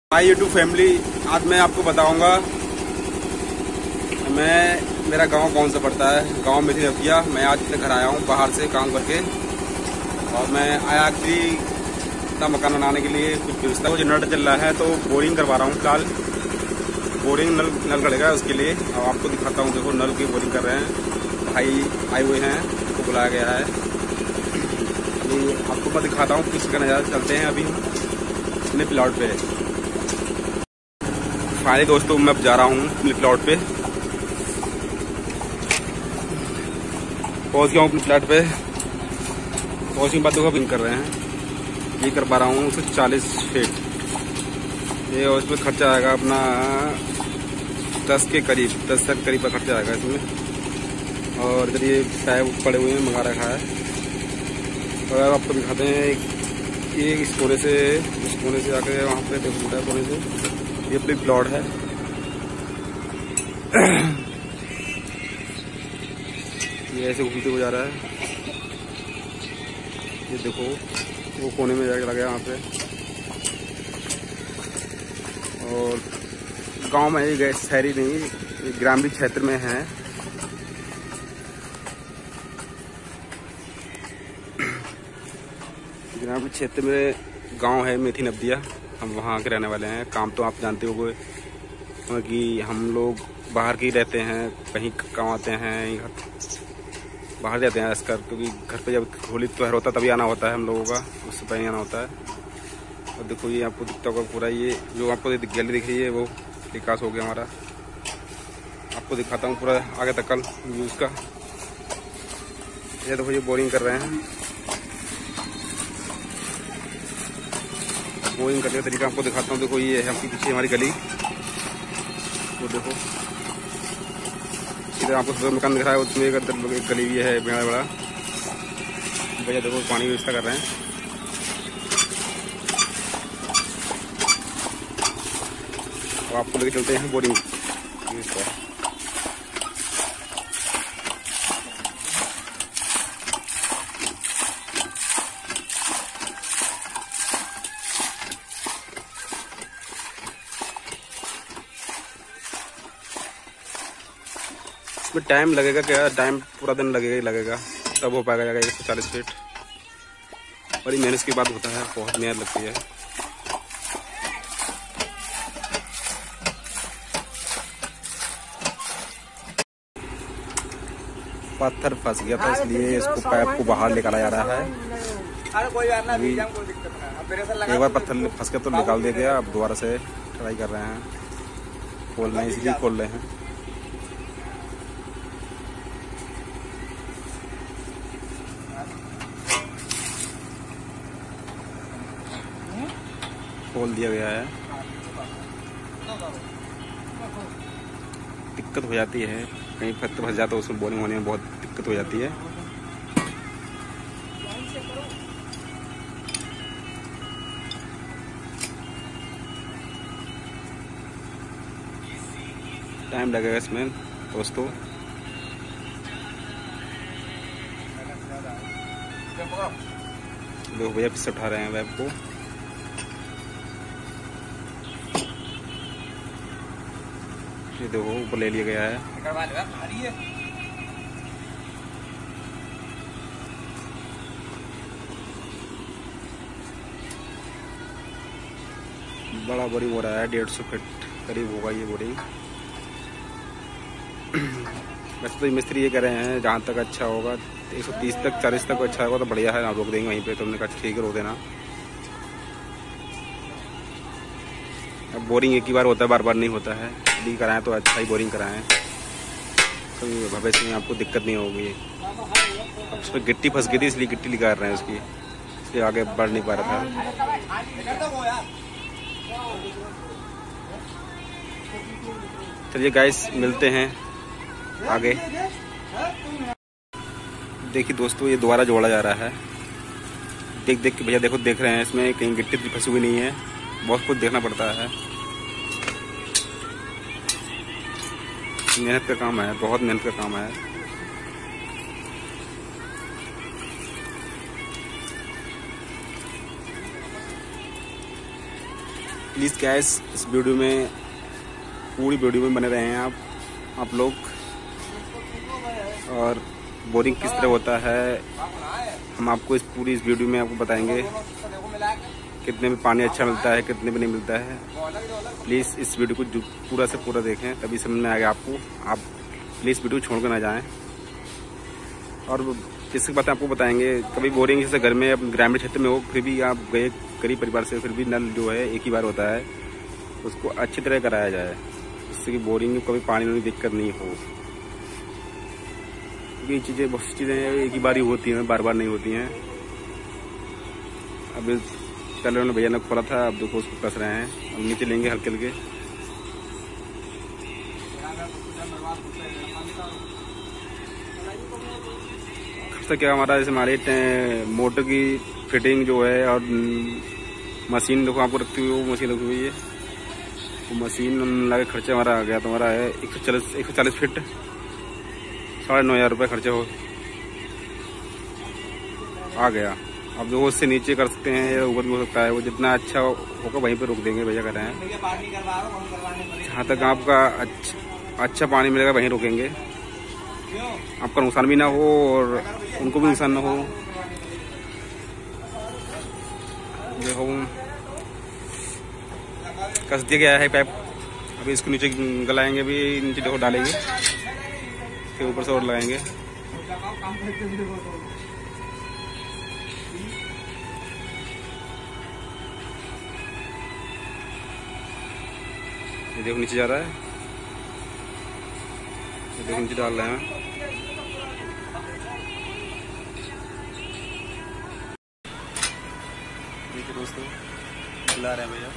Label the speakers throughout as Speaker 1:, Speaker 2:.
Speaker 1: Hi YouTube family, आज मैं आपको बताऊंगा मेरा गांव कौन सा पड़ता है। गांव मेथी नदिया। मैं आज अपने घर आया हूं बाहर से काम करके, और मैं आया कि अपना मकान बनाने के लिए कुछ व्यवस्था। जनरेटर चल रहा है तो बोरिंग करवा रहा हूँ। फिलहाल बोरिंग नल गड़ेगा उसके लिए। अब आपको दिखाता हूँ। देखो नल की बोरिंग कर रहे हैं, भाई आए हुए हैं, उनको बुलाया गया है। अभी आपको मैं दिखाता हूँ किसी का नज़ारा। चलते हैं अभी हम अपने प्लॉट पे। फाइनली दोस्तों मैं अब जा रहा हूँ अपने प्लॉट पे। पहुँच गया हूँ अपने प्लॉट पे। पहुँचने के बाद देखो बिंग कर रहे हैं। ये करवा रहा हूँ उसे 40 फीट। ये और इसमें खर्चा आएगा अपना 10 के करीब, 10 के करीब का खर्चा आएगा इसमें। और इधर ये पैप पड़े हुए हैं, मंगा रखा है। और आपको दिखाते हैं ये इस कोने से आके वहाँ पे देखो है कोने से। ये अपनी प्लॉट है। ये ऐसे घूमते हुए जा रहा है। ये देखो वो कोने में जाके लगा वहाँ पे। और गांव में ये शहरी नहीं, ये ग्रामीण क्षेत्र में है। ग्रामीण क्षेत्र में गांव है मेथी नदिया। हम वहाँ के रहने वाले हैं। काम तो आप जानते हो कि हम लोग बाहर के ही रहते हैं, कहीं कमाते हैं, बाहर जाते हैं इसकर, क्योंकि घर पे जब होली त्योहार होता है तभी आना होता है हम लोगों का, उससे पहले आना होता है। और देखो ये आपको दिखता होगा पूरा, ये जो आपको गैलरी दिख रही है वो विकास हो गया हमारा। आपको दिखाता हूँ पूरा आगे तक कल व्यूज़ का। ये देखो ये बोरिंग कर रहे हैं। बोरिंग करने का तरीका आपको दिखाता हूँ। देखो ये है आपके पीछे हमारी गली, वो देखो इधर आपको सुबह मकान दिख रहा है, उसमें एक गली भी है बड़ा। भैया देखो पानी की व्यवस्था कर रहे हैं। अब आपको लेके चलते हैं बोरिंग। इसमें टाइम लगेगा क्या? टाइम पूरा दिन लगेगा ही लगेगा, तब हो पाएगा जाएगा 140 फीट। बड़ी मेहनत की बात होता है, बहुत मेहनत लगती है। पत्थर फंस गया था इसलिए इसको पाइप को बाहर निकाला जा रहा है। एक बार पत्थर फंस गया तो निकाल दिया गया, अब दोबारा से ट्राई कर रहे हैं खोलना, इसलिए खोल रहे हैं। खोल दिया गया है। दिक्कत हो जाती है, कहीं पत्थर फंस जाता है उसमें बोरिंग होने में बहुत दिक्कत हो जाती है। टाइम लगेगा इसमें दोस्तों। लोग भैया फिर से उठा रहे हैं वेब को। ये देखो ऊपर ले लिया गया है। बड़ा बोरिंग हो रहा है, 150 फीट करीब होगा ये बोरिंग। वैसे तो मिस्त्री ये कह रहे हैं जहाँ तक अच्छा होगा 130 तक 40 तक अच्छा होगा तो बढ़िया है ना, रोक देंगे वहीं पे। तो हमने कहा ठीक है रोक देना। अब बोरिंग एक ही बार होता है, बार बार नहीं होता है। यदि कराएं तो अच्छा ही बोरिंग कराएं, तो भविष्य में आपको दिक्कत नहीं होगी। अब उस पर गिट्टी फंस गई थी इसलिए गिट्टी निकाल रहे हैं उसकी, इसलिए आगे बढ़ नहीं पा रहा था। चलिए गाइस मिलते हैं आगे। देखिए दोस्तों ये दोबारा जोड़ा जा रहा है। देख के भैया देखो देख रहे हैं इसमें कहीं गिट्टी फंसी हुई नहीं है। बहुत कुछ देखना पड़ता है, मेहनत का काम है, बहुत मेहनत का काम है। प्लीज़ गैस इस वीडियो में, पूरी वीडियो में बने रहे हैं आप लोग। और बोरिंग किस तरह होता है हम आपको इस वीडियो में आपको बताएंगे। कितने में पानी अच्छा मिलता है, कितने में नहीं मिलता है। प्लीज़ इस वीडियो को पूरा से पूरा देखें, तभी समझ में आएगा आपको। आप प्लीज़ वीडियो छोड़ कर ना जाएं। और जिसकी बातें आपको बताएंगे, कभी बोरिंग जैसे घर में अपने ग्रामीण क्षेत्र में हो, फिर भी आप गए गरीब परिवार से, फिर भी नल जो है एक ही बार होता है, उसको अच्छी तरह कराया जाए, जिससे कि बोरिंग में कभी पानी में दिक्कत नहीं हो। ये चीज़ें, बहुत सी चीज़ें एक ही बार ही होती हैं, बार बार नहीं होती हैं। अब पहले उन्होंने भैया ने खोला था, अब देखो उसको कस रहे हैं। अब नीचे लेंगे हल्के हल्के। खर्चा क्या हमारा, जैसे हमारे मोटर की फिटिंग जो है और मशीन देखो आपको रखी हुई, वो मशीन रखी हुई है, वो मशीन लगे खर्चा हमारा आ गया, तो हमारा है 140 फीट 9,500 रुपये खर्चा आ गया। अब जो उससे नीचे कर सकते हैं या ऊपर भी हो सकता है, वो जितना अच्छा होगा वहीं पे रोक देंगे, भैया कह रहे हैं। जहाँ तक आपका अच्छा पानी मिलेगा वहीं रोकेंगे, आपका नुकसान भी ना हो और उनको भी नुकसान ना हो। देखो कस दिया गया है पाइप, अभी इसको नीचे गलाएंगे, भी नीचे देखो डालेंगे, फिर ऊपर से और लगाएंगे। ये देखो नीचे जा रहा है, ये देखो नीचे डाल रहे हैं। देखिए दोस्तों, बुला रहे हैं भैया।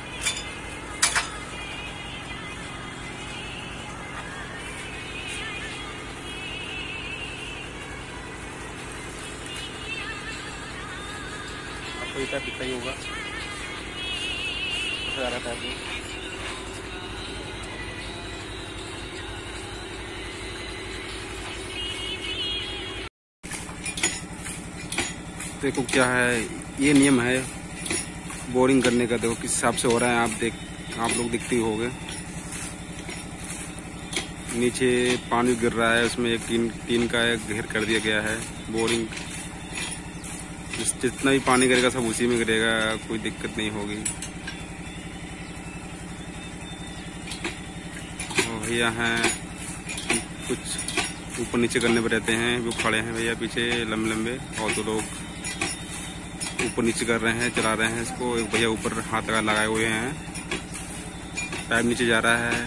Speaker 1: आपको ये टाइप दिखता ही होगा, कैसा जा रहा है टाइप। देखो क्या है, ये नियम है बोरिंग करने का। देखो किस हिसाब से हो रहा है, आप लोग दिखते ही होंगे। नीचे पानी गिर रहा है, उसमें एक टीन का एक घेर कर दिया गया है। बोरिंग जितना भी पानी गिरेगा सब उसी में गिरेगा, कोई दिक्कत नहीं होगी। भैया हैं कुछ ऊपर नीचे करने पर रहते हैं, वो खड़े हैं भैया पीछे लंबे लंबे, और तो लोग ऊपर नीचे कर रहे हैं, चला रहे हैं इसको। एक भैया ऊपर हाथ लगाए हुए हैं, पाइप नीचे जा रहा है।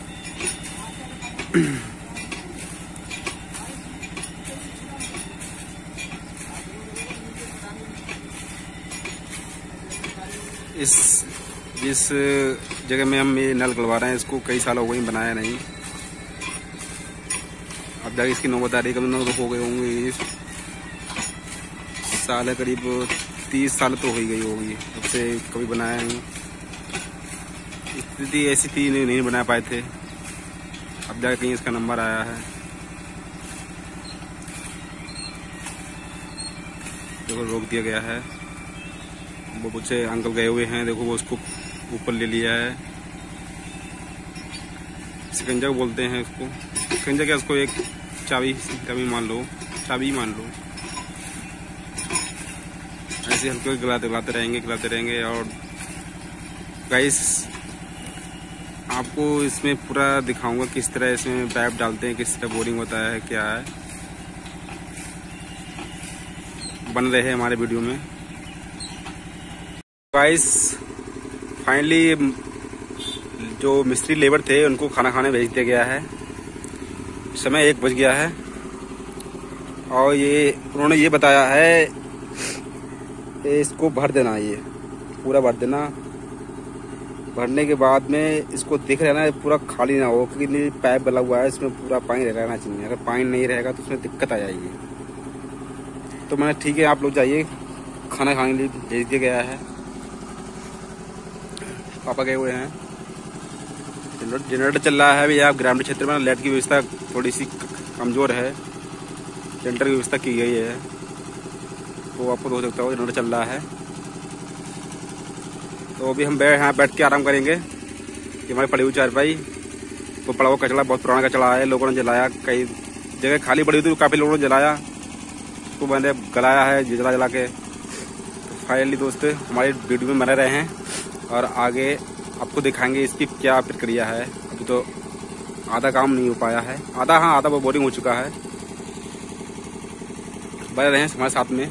Speaker 1: जिस जगह में हम ये नल गलवा रहे हैं, इसको कई साल हो गए बनाया नहीं। अब जाके इसकी नौबतदारी कम हो गए होंगे, साल करीब 30 साल तो हो ही गई होगी तब से कभी बनाया नहीं। स्थिति ऐसी थी, नहीं बना पाए थे। अब जाके कहीं इसका नंबर आया है। देखो रोक दिया गया है। वो कुछ अंकल गए हुए हैं, देखो वो उसको ऊपर ले लिया है। शिकंजा बोलते हैं उसको, शिकंजा क्या, उसको एक चाबी मान लो, चाबी मान लो। ऐसे हल्के गिलाते रहेंगे। और गाइस आपको इसमें पूरा दिखाऊंगा किस तरह इसमें पाइप डालते हैं, किस तरह बोरिंग होता है, क्या है। बन रहे हैं हमारे वीडियो में। गाइस फाइनली जो मिस्त्री लेबर थे उनको खाना खाने भेज दिया गया है। समय 1 बज गया है और उन्होंने ये बताया है इसको भर देना, ये पूरा भर देना। भरने के बाद में इसको देख रहना पूरा खाली ना हो, क्योंकि पाइप गला हुआ है, इसमें पूरा पानी रहना चाहिए। अगर पानी नहीं रहेगा तो उसमें दिक्कत आ जाएगी। तो मैंने ठीक है, आप लोग जाइए, खाना खाने के लिए भेज दिया गया है। पापा गए हुए हैं, जनरेटर चल रहा है। भैया ग्रामीण क्षेत्र में लाइट की व्यवस्था थोड़ी सी कमज़ोर है, जनरेटर की व्यवस्था की गई है, तो आपको हो सकता हो जनरेटर चल रहा है। तो अभी हम यहाँ बैठ के आराम करेंगे। ये हमारी पड़ी हुई चारपाई, वो पड़ा हुआ कचरा, बहुत पुराना कचरा है, लोगों ने जलाया, कई जगह खाली पड़ी हुई थी, काफ़ी लोगों ने जलाया, तो मैंने गलाया है जला के। तो फाइनली दोस्त हमारी वीडियो में बने रहे हैं और आगे आपको दिखाएंगे इसकी क्या प्रक्रिया है। अभी तो आधा काम नहीं हो पाया है, आधा वो बोरिंग हो चुका है। बने रहे हैं हमारे साथ में।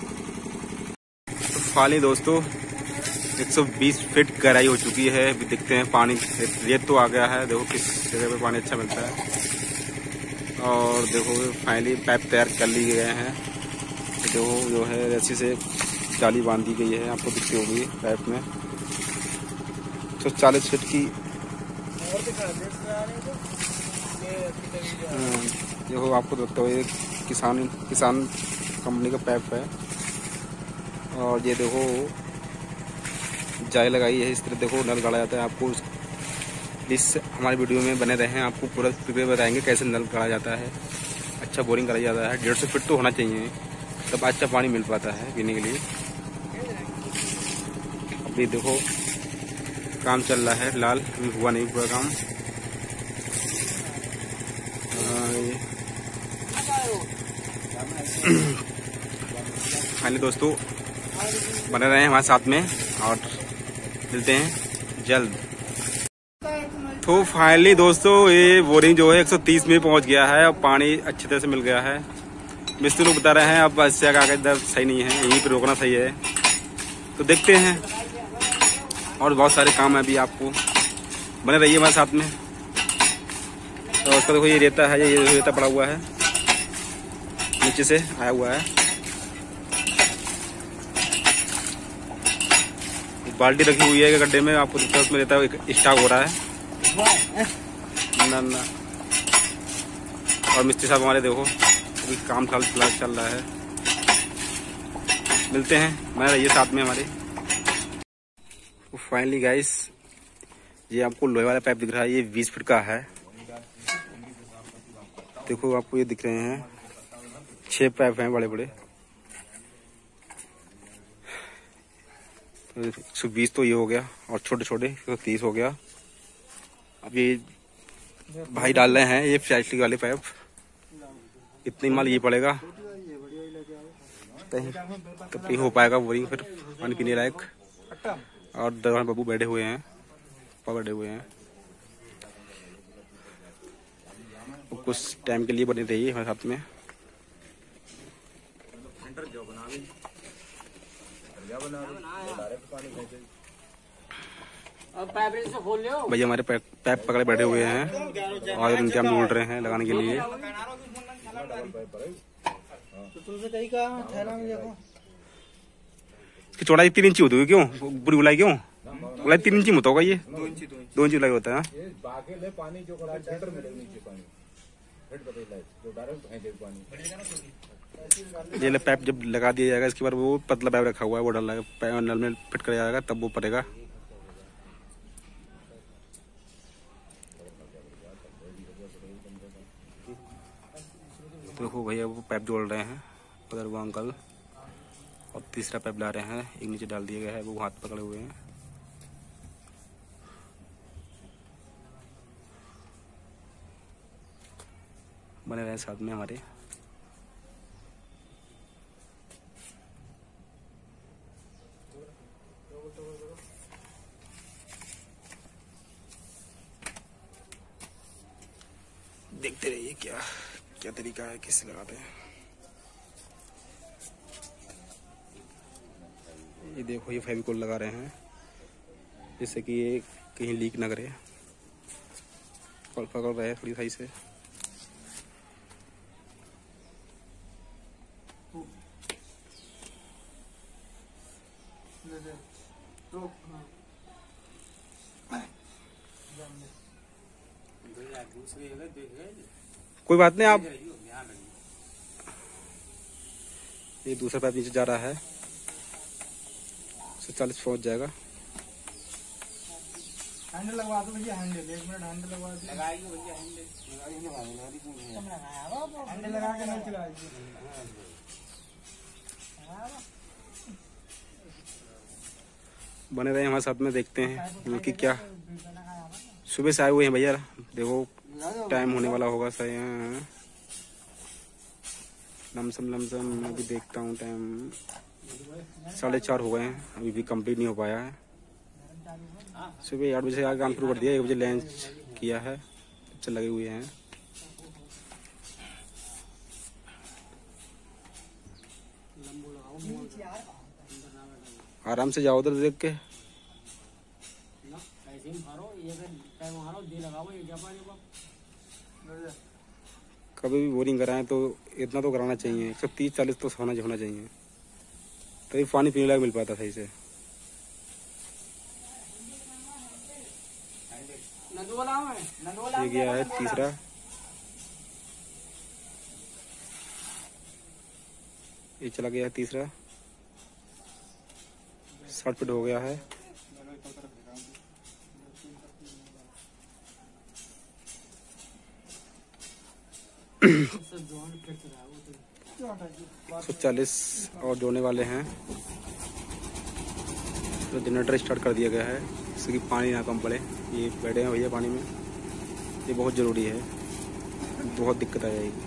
Speaker 1: तो फाइनली दोस्तों 120 फीट गहराई हो चुकी है। अभी देखते हैं पानी, रेत तो आ गया है, देखो किस जगह पे पानी अच्छा मिलता है। और देखो फाइनली पाइप तैयार कर लिए गए हैं। देखो जो है रस्सी से जाली बांध दी गई है, आपको दिखती होगी पाइप में। 140 फीट की देखो, आपको देखते हो ये किसान कंपनी का पाइप है। और ये देखो जाली लगाई है, इस तरह देखो नल गाड़ा जाता है। आपको इस हमारी वीडियो में बने रहे हैं, आपको पूरा प्रक्रिया बताएंगे कैसे नल गाड़ा जाता है, अच्छा बोरिंग कराया जाता है। 150 फीट तो होना चाहिए, तब अच्छा पानी मिल पाता है पीने के लिए। अभी देखो काम चल रहा है फिलहाल, अभी हुआ नहीं पूरा काम। फाइनली दोस्तों बने रहे हैं हमारे साथ में और मिलते हैं जल्द। तो फाइनली दोस्तों ये बोरिंग जो है 130 में पहुंच गया है और पानी अच्छी तरह से मिल गया है। मिस्त्री लोग बता रहे हैं अब इससे आगे इधर सही नहीं है, यहीं पर रोकना सही है। तो देखते हैं, और बहुत सारे काम है अभी, आपको बने रहिए हमारे साथ में। तो उसका देखो ये रेता है, ये रेता पड़ा हुआ है, नीचे से आया हुआ है। बाल्टी रखी हुई है गड्ढे में, आपको दिखता है उसमें रेता स्टॉक हो रहा है ना। और मिस्त्री साहब हमारे देखो अभी काम चल रहा है। मिलते हैं, बने रहिए साथ में हमारे। तो फाइनली गाइस ये आपको लोहे वाला पाइप दिख रहा है, ये 20 फीट का है। देखो आपको ये दिख रहे हैं 6 पाइप हैं बड़े बड़े। 120 तो ये हो गया और छोटे छोटे 130 हो गया। अब ये भाई डाल रहे हैं ये प्लास्टिक वाले पाइप, इतनी माल ये पड़ेगा, कहीं हो पाएगा बोरिंग फिर पानी पीने लायक। और दरवान बाबू बैठे हुए हैं, पापा बैठे हुए हैं। कुछ टाइम के लिए बने रहिए हमारे साथ में। भैया हमारे पैप पकड़े बैठे हुए हैं और उनके हम ढूंढ रहे हैं लगाने के लिए। चौड़ाई 3 इंची होती है, क्यों बुरी बुलाई, क्यों बुलाई 3 इंची होता होगा, ये 2 इंची बुलाई होता है। ये पाइप जब लगा दिया जाएगा इसके बाद वो पतला पाइप रखा हुआ है, वो डाल नल में फिट कर जाएगा, तब वो पड़ेगा। देखो भैया वो पाइप जोड़ रहे हैं उधर, वो अंकल, और तीसरा पाइप ला रहे हैं, एक नीचे डाल दिया गया है, वो हाथ पकड़े हुए हैं। बने रहे साथ में हमारे। देखते रहिए क्या क्या तरीका है, किससे लगाते हैं। ये देखो ये फेविकोल लगा रहे हैं जिससे कि ये कहीं लीक ना करे। पकड़ रहे हैं थोड़ी सही से। कोई बात नहीं, आप ये दूसरा पाइप नीचे जा रहा है, 140 पहुंच जाएगा। हैंडल लगवा दो भैया, हैंडल 1 मिनट हैंडल लगवा दो। लगाइए भैया हैंडल लगा के नहीं चलाइए। बने रहे हमारे साथ में, देखते हैं क्योंकि क्या सुबह से आए हुए हैं भैया। देखो टाइम होने वाला होगा सही। लमसम मैं भी देखता हूँ टाइम 4:30 हो गए हैं, अभी भी कंप्लीट नहीं हो पाया है। सुबह 8 बजे से आगे काम शुरू कर दिया, 1 बजे लंच किया है, चल लगे हुए हैं। आराम से जाओ उधर देख के। कभी भी बोरिंग कराएं तो इतना तो कराना चाहिए, 130-40 तो होना चाहिए, तभी पानी पीने लायक मिल पाता सही से। ये गया है तीसरा, ये चला गया है तीसरा, 60 फीट हो गया है। तो 40 और जोड़ने वाले हैं। तो जनरेटर स्टार्ट कर दिया गया है जिससे कि पानी ना कम पड़े। ये बैठे हैं भैया पानी में, ये बहुत ज़रूरी है, बहुत दिक्कत आ जाएगी।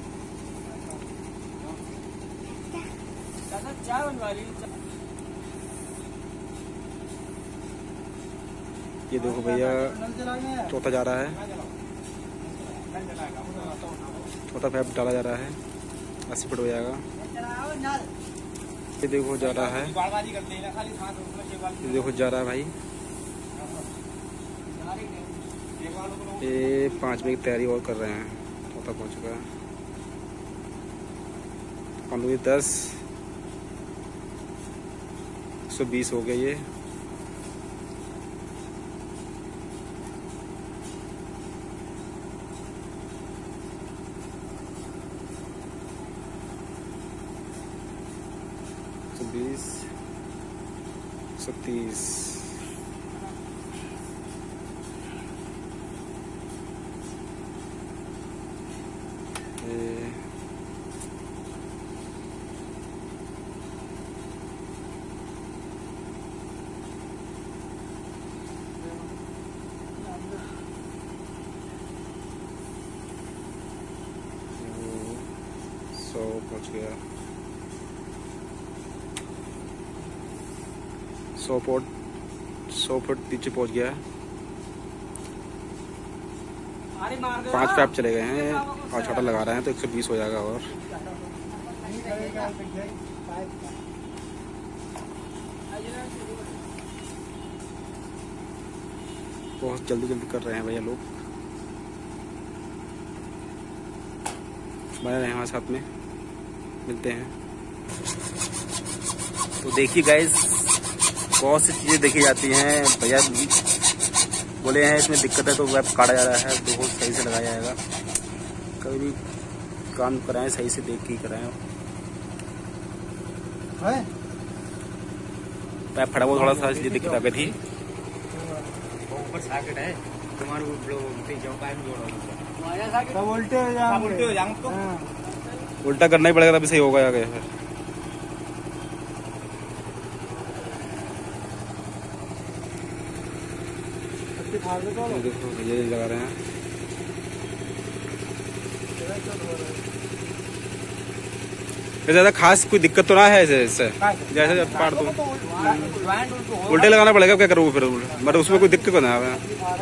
Speaker 1: ये देखो भैया चौथा जा रहा है, चौथा पाइप डाला जा रहा है, 80 फुट हो जाएगा। ये देखो जा रहा है, ये देखो जा रहा है भाई। ये 5 बजे की तैयारी और कर रहे हैं, चौथा पहुंच चुका है। 10 120 हो गया ये। तो 20 130 100 पहुंच गया। 100 फुट नीचे पहुंच गया है। 5 पाइप चले गए हैं और छोटा लगा रहे हैं तो 120 हो जाएगा। और बहुत जल्दी कर रहे हैं भैया लोग। बने रहे हमारे साथ में, मिलते हैं। तो देखिए गाइस, बहुत सी चीज़ें देखी जाती हैं। भैया बोले हैं इसमें दिक्कत है तो वेब काटा जा रहा है, तो सही से लगाया जाएगा। कभी भी काम कराएं सही से देख के ही कराएं। पैप फटा हुआ थोड़ा सा, इसलिए दिक्कत आ गई थी। ऊपर सॉकेट है तुम्हारे, उल्टा करना ही पड़ेगा तभी सही होगा आगे। देखो ये लगा रहे हैं। ज्यादा खास कोई दिक्कत तो ना है इससे, जैसे पार दो उल्टे लगाना पड़ेगा, क्या करोगे फिर? मतलब उसमें कोई दिक्कत ना है।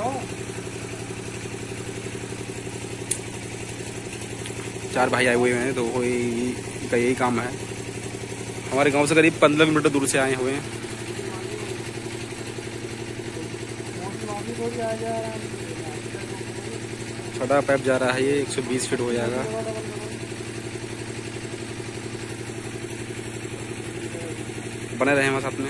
Speaker 1: चार भाई आए हुए हैं तो इनका यही काम है। हमारे गांव से करीब 15 किलोमीटर दूर से आए हुए हैं। छोटा पाइप जा रहा है, ये 120 फीट हो जाएगा। बने रहे हमारे साथ में।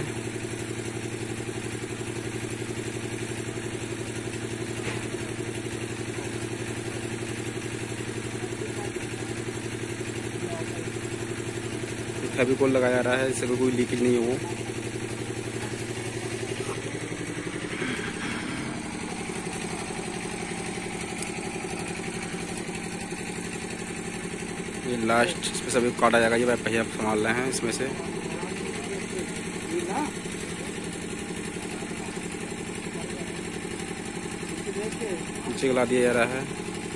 Speaker 1: फेविकोल लगाया जा रहा है जिससे कोई लीकेज नहीं हो। ये लास्ट इसमें सभी काटा जाएगा। ये भैया संभाल रहे हैं इसमें से। नीचे गला दिया जा रहा है।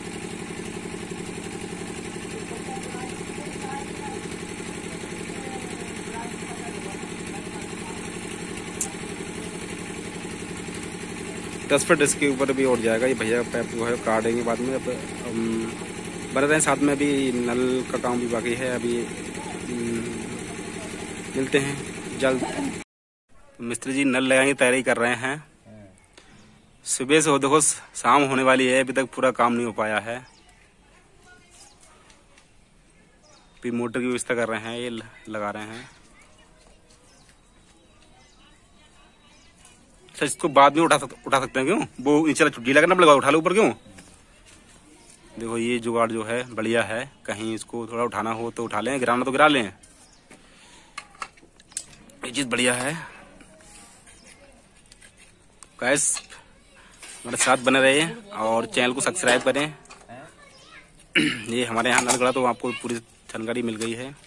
Speaker 1: दस फीट इसके ऊपर भी उठ जाएगा ये भैया। पैप जो है काटेंगे बाद में। अब बन रहे हैं साथ में। अभी नल का काम भी बाकी है। अभी मिलते हैं जल्द। मिस्त्री जी नल लगाने की तैयारी कर रहे हैं। सुबह से हो देखो शाम होने वाली है, अभी तक पूरा काम नहीं हो पाया है। अभी मोटर की व्यवस्था कर रहे हैं, ये लगा रहे हैं। अच्छा इसको बाद में उठा सकते हैं क्यों? वो नीचे छुट्टी लगना पड़ेगा, उठा लो ऊपर क्यों? देखो ये जुगाड़ जो है बढ़िया है। कहीं इसको थोड़ा उठाना हो तो उठा लें, गिराना तो गिरा लें। ये चीज बढ़िया है। गाइस हमारे साथ बने रहिए और चैनल को सब्सक्राइब करें। ये हमारे यहाँ नल गड़ा तो आपको पूरी जानकारी मिल गई है।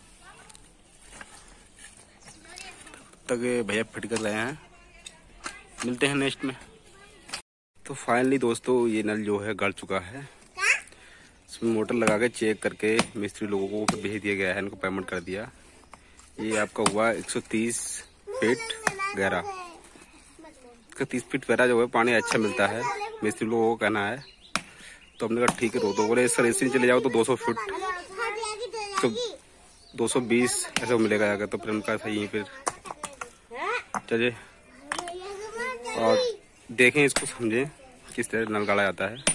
Speaker 1: तब तक भैया फिट कर रहे हैं। मिलते हैं नेक्स्ट में। तो फाइनली दोस्तों ये नल जो है गड़ चुका है। इसमें मोटर लगा के चेक करके मिस्त्री लोगों को भेज दिया गया है, इनको पेमेंट कर दिया। ये आपका हुआ 130 फीट गहरा। 30 फीट गहरा जो है पानी अच्छा मिलता है, मिस्त्री लोगों को कहना है। तो हमने कहा ठीक है तो बोले सर ऐसे चले जाओ तो 200 फीट तो 220 ऐसा मिलेगा जाकर। तो फिर उनका सही है। फिर चलिए और देखें इसको, समझें किस तरह नल गाड़ा जाता है।